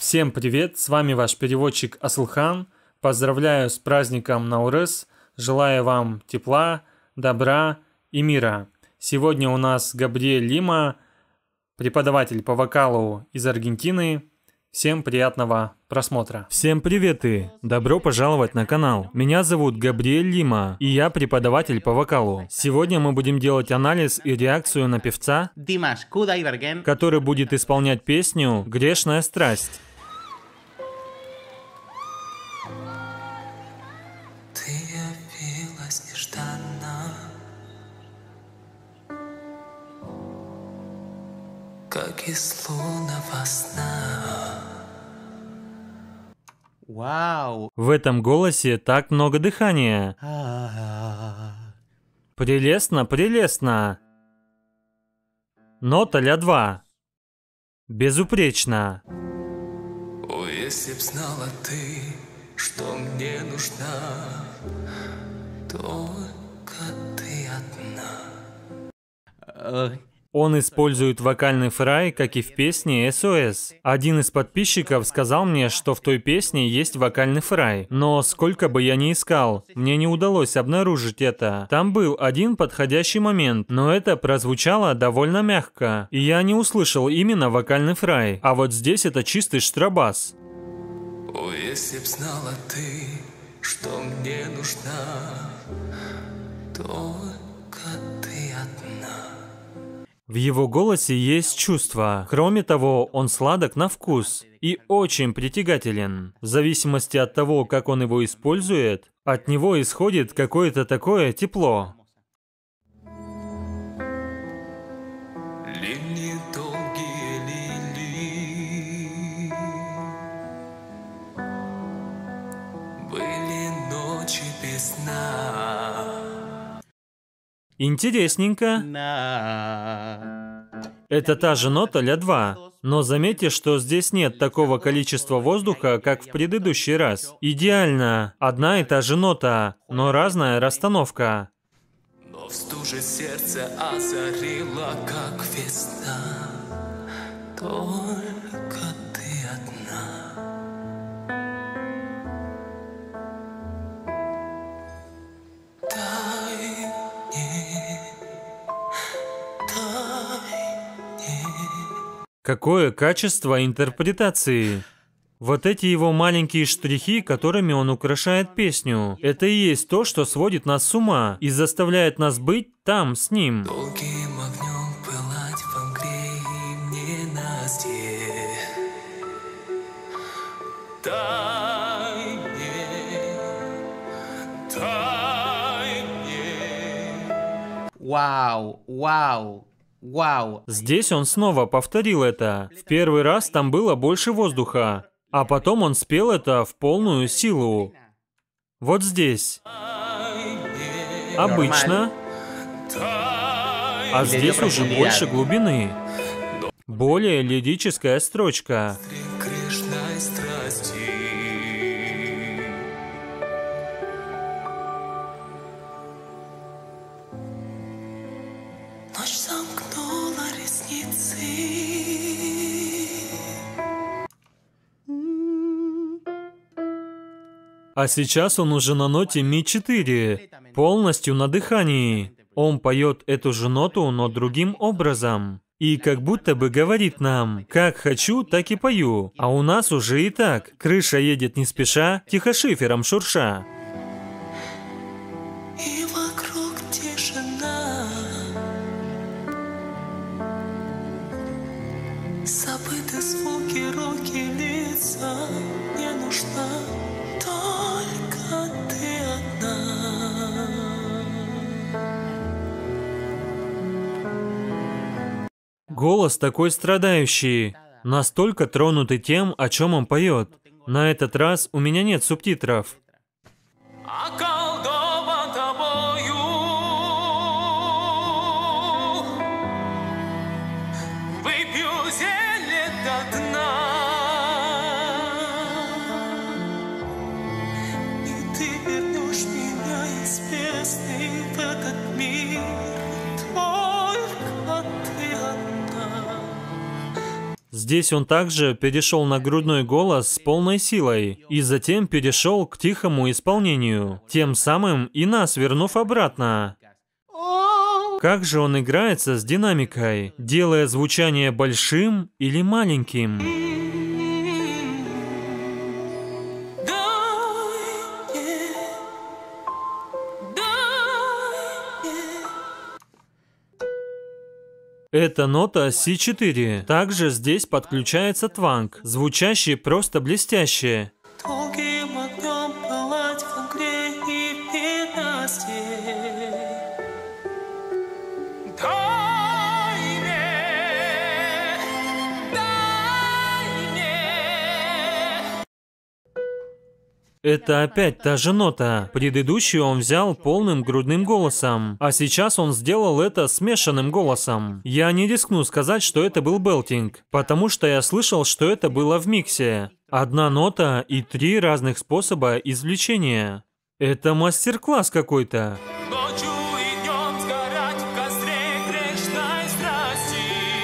Всем привет, с вами ваш переводчик Асылхан. Поздравляю с праздником Наурыз, желаю вам тепла, добра и мира. Сегодня у нас Габриэль Лима, преподаватель по вокалу из Аргентины. Всем приятного просмотра. Всем привет и добро пожаловать на канал. Меня зовут Габриэль Лима, и я преподаватель по вокалу. Сегодня мы будем делать анализ и реакцию на певца, который будет исполнять песню «Грешная страсть». Ты явилась нежданно, как из лунного сна. Вау! В этом голосе так много дыхания. Прелестно, прелестно. Нота ля-2. Безупречно. О, если б знала ты, что мне нужна, только ты одна. Он использует вокальный фрай, как и в песне SOS. Один из подписчиков сказал мне, что в той песне есть вокальный фрай. Но сколько бы я ни искал, мне не удалось обнаружить это. Там был один подходящий момент, но это прозвучало довольно мягко. И я не услышал именно вокальный фрай. А вот здесь это чистый штрабас. О, если б знала ты, что мне нужна, только ты одна. В его голосе есть чувство. Кроме того, он сладок на вкус и очень притягателен. В зависимости от того, как он его использует, от него исходит какое-то такое тепло. Линии долгие лилии, были ночи без сна. Интересненько. Это та же нота ля-2. Но заметьте, что здесь нет такого количества воздуха, как в предыдущий раз. Идеально. Одна и та же нота, но разная расстановка. Но в стуже сердце озарило, как весна. Только ты одна. Дай мне. Какое качество интерпретации. Вот эти его маленькие штрихи, которыми он украшает песню, это и есть то, что сводит нас с ума и заставляет нас быть там, с ним. Долгим огнем пылать во мгле и ненастье. Дай мне. Вау! Вау! Вау! Здесь он снова повторил это. В первый раз там было больше воздуха, а потом он спел это в полную силу. Вот здесь. Обычно. А здесь уже больше глубины. Более лирическая строчка. Грешной страсти. Ночь замкнула ресницы. А сейчас он уже на ноте ми-4, полностью на дыхании. Он поет эту же ноту, но другим образом. И как будто бы говорит нам, как хочу, так и пою. А у нас уже и так. Крыша едет не спеша, тихо шифером шурша. И вокруг тишина. Забыты звуки, руки, лица. Не нужна только ты одна. Голос такой страдающий, настолько тронутый тем, о чем он поет. На этот раз у меня нет субтитров. Околдован тобою. Выпью зелье до дна. И ты вернешь меня из бездны в этот мир. Только ты одна. Здесь он также перешел на грудной голос с полной силой и затем перешел к тихому исполнению, тем самым и нас вернув обратно. Как же он играется с динамикой, делая звучание большим или маленьким? Это нота Си4. Также здесь подключается тванг, звучащий просто блестяще. долгим огнем пылать в огне и в ненастье. Дай мне. Это опять та же нота. Предыдущую он взял полным грудным голосом, а сейчас он сделал это смешанным голосом. Я не рискну сказать, что это был белтинг, потому что я слышал, что это было в миксе. Одна нота и 3 разных способа извлечения. Это мастер-класс какой-то. Ночью и днем сгорать в костре грешной страсти.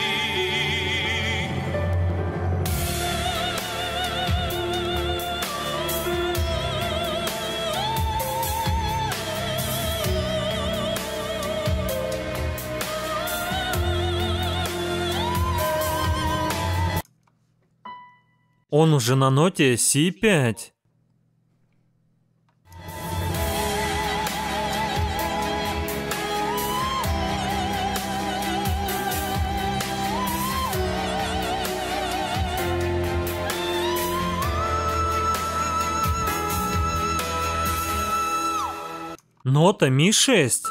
Он уже на ноте Си5. Нота Ми6.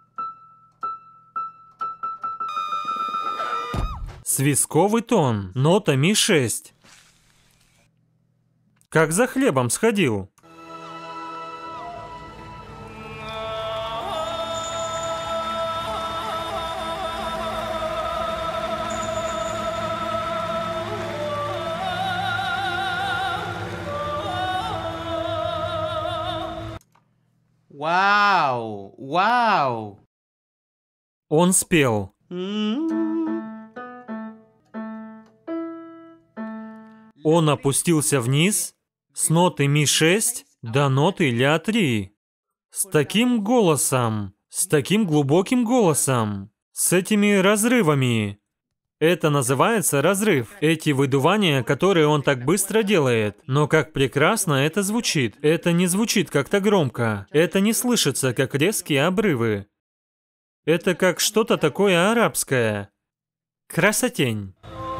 Свистковый тон. Нота Ми6. Как за хлебом сходил. Вау! Вау! Он спел. Он опустился вниз с ноты Ми6 до ноты Ля3. С таким голосом, с таким глубоким голосом, с этими разрывами. Это называется разрыв. Эти выдувания, которые он так быстро делает. Но как прекрасно это звучит. Это не звучит как-то громко. Это не слышится, как резкие обрывы. Это как что-то такое арабское. Красотень.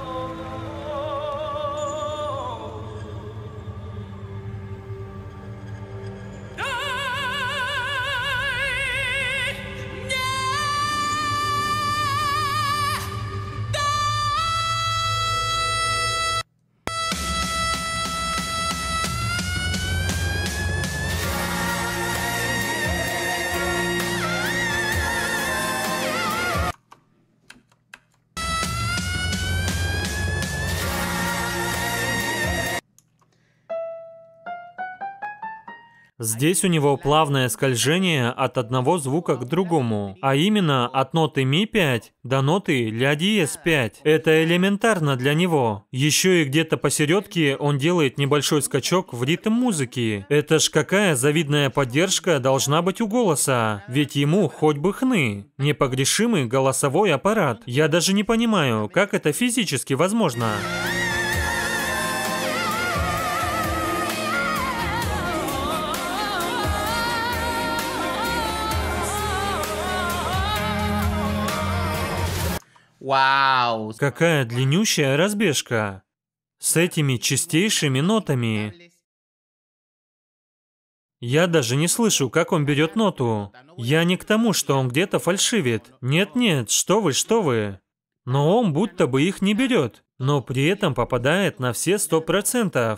Здесь у него плавное скольжение от одного звука к другому, а именно от ноты Ми5 до ноты Ля-диез-5. Это элементарно для него. Еще и где-то посередке он делает небольшой скачок в ритм музыки. Это ж какая завидная поддержка должна быть у голоса, ведь ему хоть бы хны. Непогрешимый голосовой аппарат. Я даже не понимаю, как это физически возможно. Вау! Какая длиннющая разбежка. С этими чистейшими нотами. Я даже не слышу, как он берет ноту. Я не к тому, что он где-то фальшивит. Нет-нет, что вы. Но он будто бы их не берет, но при этом попадает на все 100%.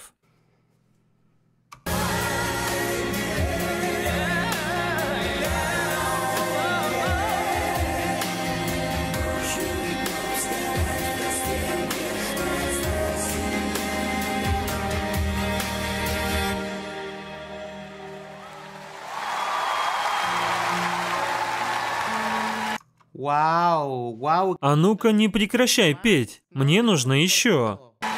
Вау, вау. А ну-ка не прекращай петь, мне нужно еще.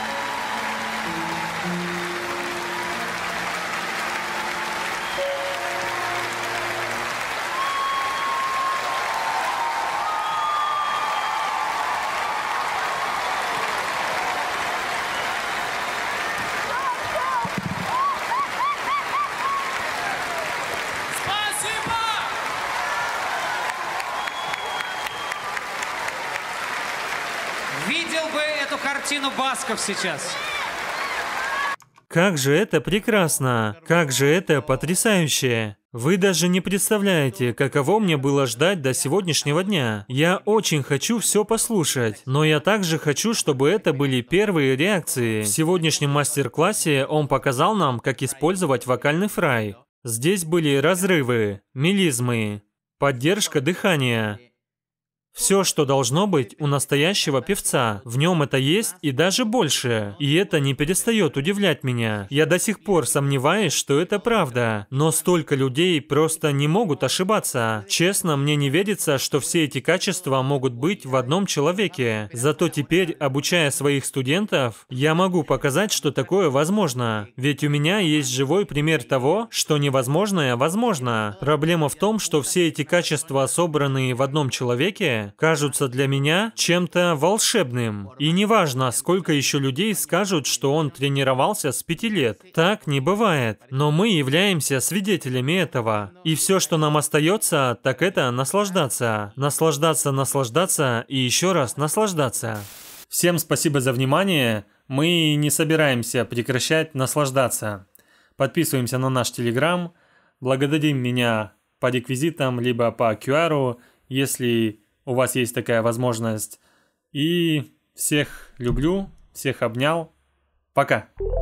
Видел бы эту картину Басков сейчас. Как же это прекрасно! Как же это потрясающе! Вы даже не представляете, каково мне было ждать до сегодняшнего дня. Я очень хочу все послушать, но я также хочу, чтобы это были первые реакции. В сегодняшнем мастер-классе он показал нам, как использовать вокальный фрай. Здесь были разрывы, мелизмы, поддержка дыхания. Все, что должно быть у настоящего певца. В нем это есть и даже больше. И это не перестает удивлять меня. Я до сих пор сомневаюсь, что это правда. Но столько людей просто не могут ошибаться. Честно, мне не верится, что все эти качества могут быть в одном человеке. Зато теперь, обучая своих студентов, я могу показать, что такое возможно. Ведь у меня есть живой пример того, что невозможное возможно. Проблема в том, что все эти качества, собранные в одном человеке, кажутся для меня чем-то волшебным. И неважно, сколько еще людей скажут, что он тренировался с 5 лет. Так не бывает. Но мы являемся свидетелями этого. И все, что нам остается, так это наслаждаться. Наслаждаться, наслаждаться и еще раз наслаждаться. Всем спасибо за внимание. Мы не собираемся прекращать наслаждаться. Подписываемся на наш Telegram. Благодарим меня по реквизитам, либо по QR, если у вас есть такая возможность. И всех люблю, всех обнял. Пока.